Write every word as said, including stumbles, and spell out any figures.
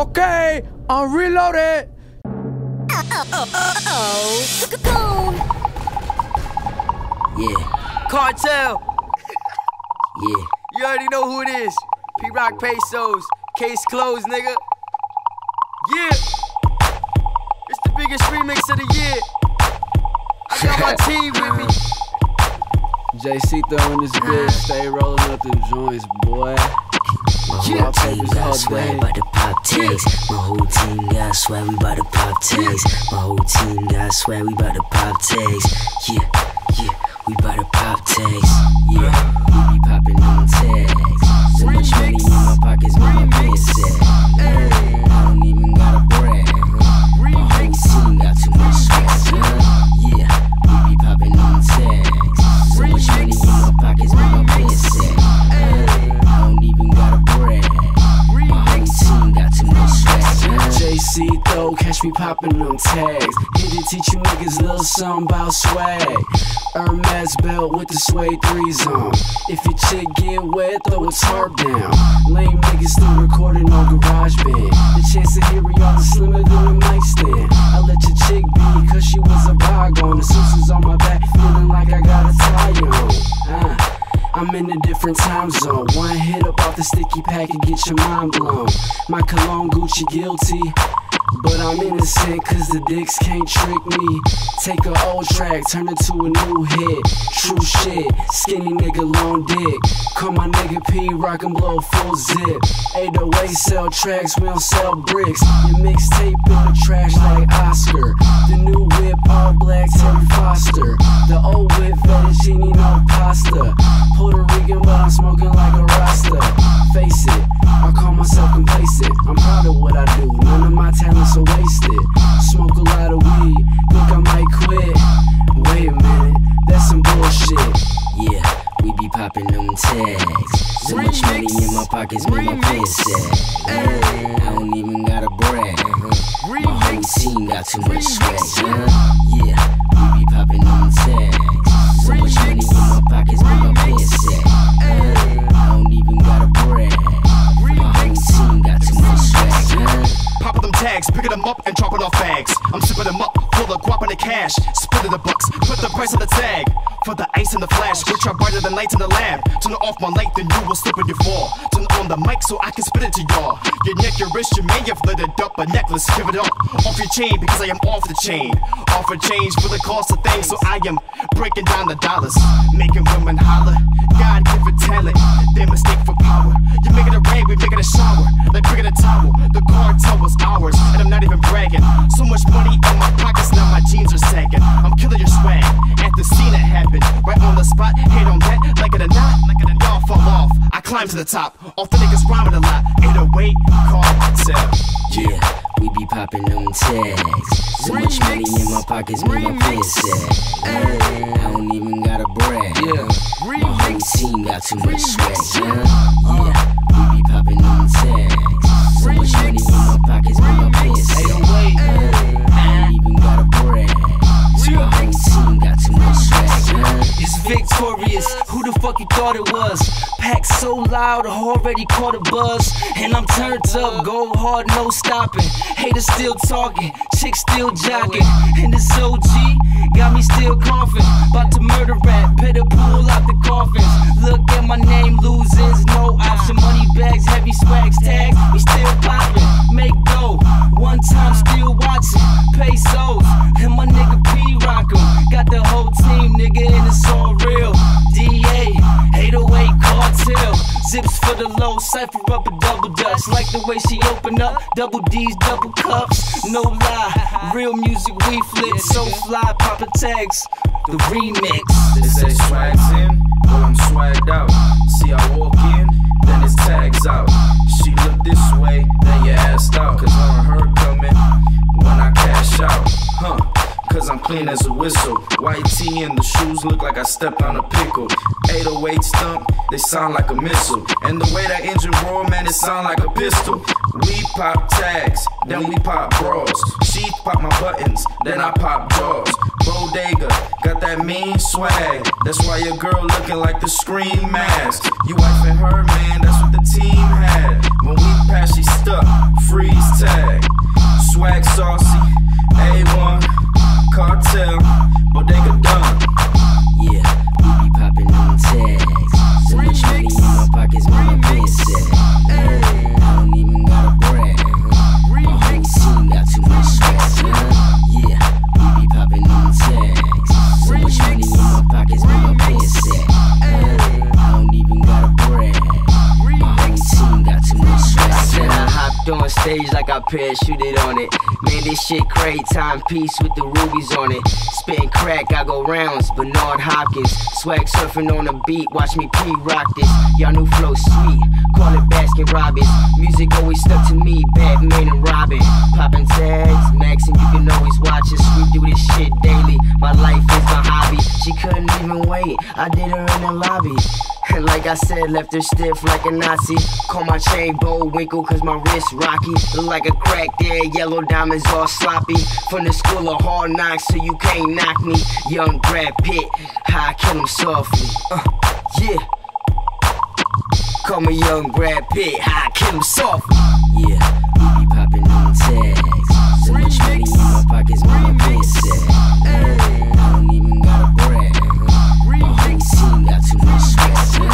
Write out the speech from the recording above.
Okay, I'm reloaded. Yeah. Cartel. Yeah. You already know who it is. P-Rock Pesos. Case closed, nigga. Yeah. It's the biggest remix of the year. I got my team with me. J C throwing this bitch, stay rolling up them joints, boy. My whole team got swag by the pop tags. My whole team got swag, we bout to pop tags. My whole team got swag, we bout to pop tags. Yeah, yeah, we bout to pop tags. Yeah, we be popping on tags. So much money in my pockets, make my pants sad. I don't even gotta brag. My whole team got too much swag. Yeah, we be popping on tags. So much money in my pockets, make my pants sad. I don't even gotta brag. My whole team got too much swag. J C though, catch me popping them tags. Here to teach you niggas a little something about swag. Hermes belt with the suede threes on. If your chick get wet, throw a tarp down. Lame niggas still recording on GarageBand. The chance to hear y'all is slimmer than a mic stand. I let your chick be, cause she was a bygone. The Simpsons on my back, feeling like I got a tie on. Uh. I'm in a different time zone. One hit up off the sticky pack and get your mind blown. My cologne Gucci guilty, but I'm innocent cause the dicks can't trick me. Take an old track, turn it to a new hit. True shit, skinny nigga, long dick. Call my nigga P-Rock and blow full zip. eight oh eight sell tracks, we don't sell bricks. Your mixtape in the trash like Oscar. The new whip, all black, Terry Foster. The old whip, fettuccine, no pasta. Puerto Rican, but I'm smoking like a Rasta. Face it, I call myself complacent. I'm proud of what I do, none of my talents are wasted. Smoke a lot of weed, think I might quit. Wait a minute, that's some bullshit. Yeah, we be popping them tags. So much money in my pockets, make my pants sad. I don't even gotta brag. My whole team got too much swag. Yeah, we be popping them tags. So much money in my pockets, make my pants sad. I don't even gotta brag. My whole team got too much swag. Popping them tags, picking them up and dropping off bags. I'm sipping them up, full of guap and the cash. Splitting the bucks, put the price on the tag. For the ice and the flash, which are brighter than lights in the lab. Turn off my light, then you will slip when you fall. Turn on the mic so I can spit it to y'all. Your neck, your wrist, you may have lit it up. A necklace, give it up. Off your chain, because I am off the chain. Offer change for the cost of things, so I am breaking down the dollars. Making women holler. God give it talent, they mistake for power. You make it a rain, we make it a shower. Like picking a towel, the cartel was ours. And I'm not even bragging. So much money in my pockets, now my jeans are sagging. I'm killing your swag. At the scene it happened, right on the spot. Hate on that, like it or not, like it or not. Y'all fall off. I climb to the top. All the niggas rhyming a lot. eight oh eight, cartel. Yeah, we be popping them tags. So much money in my pockets, make my pants sad. I don't even gotta brag. Yeah, my whole team got too much swag. Yeah, we be popping them tags. So much money in my pockets, make my pants sad. I don't even gotta brag. My whole team got too much swag. It's victorious, who the fuck you thought it was? Packed so loud, I already caught a buzz. And I'm turned up, go hard, no stopping. Haters still talking, chicks still jogging. And this O G got me still coughing. About to murder rap, better pull out the coffins. Look at my name, losers, no option. Money bags, heavy swags, tags, we still popping. Make dough, one time still watching. Pesos, and my nigga P-Rock 'em. Got the whole team, nigga, and it's all real. D A, eight oh eight cartel. Zips for the low, cypher up a double dutch. Like the way she open up, double D's, double cups. No lie, real music we flip. So fly, Papa tags, the remix. They say swag's in, well I'm swagged out. See I walk in, then it's tags out. She look this way, then you assed out. Cause her and her coming when I cash out. Huh, cause I'm clean as a whistle. White tee and the shoes look like I stepped on a pickle. eight oh eight stump, they sound like a missile. And the way that engine roar, man, it sound like a pistol. We pop tags, then we pop bras. She pop my buttons, then I pop jaws. Bodega, got that mean swag. That's why your girl looking like the Scream mask. You wife and her, man, that's what the team had. When we pass, she stuck. freeze tag. Swag saucy, A one, cartel, bodega done. Yeah, we be popping them tags. So much money in my pockets, where my pants at? I don't even gotta brag. My whole team got too much swag, huh? Yeah, we be popping them tags. So much money in my pockets, where my pants at? I don't even gotta brag. My whole team got too much swag. I said I hopped on stage like I parachuted on it. Man, this shit crazy, timepiece with the rubies on it. Spitting crack, I go rounds, Bernard Hopkins. Swag surfing on the beat, watch me P-rock this. Y'all new flow sweet, call it Baskin Robbins. Music always stuck to me, Batman and Robin. Popping tags, Max, and you can always watch us. We do this shit daily, my life is my hobby. She couldn't even wait, I did her in the lobby. And like I said, left her stiff like a Nazi. Call my chain Bullwinkle cause my wrist rocky. Look like a crack there, yellow diamonds all sloppy. From the school of hard knocks so you can't knock me. Young Brad Pitt, how I kill him softly. Uh, yeah. Call me Young Brad Pitt, how I kill him softly. Yeah, we be popping them tags. So much money in my pockets, where my pants at? I don't even gotta brag. My whole team got too much swag.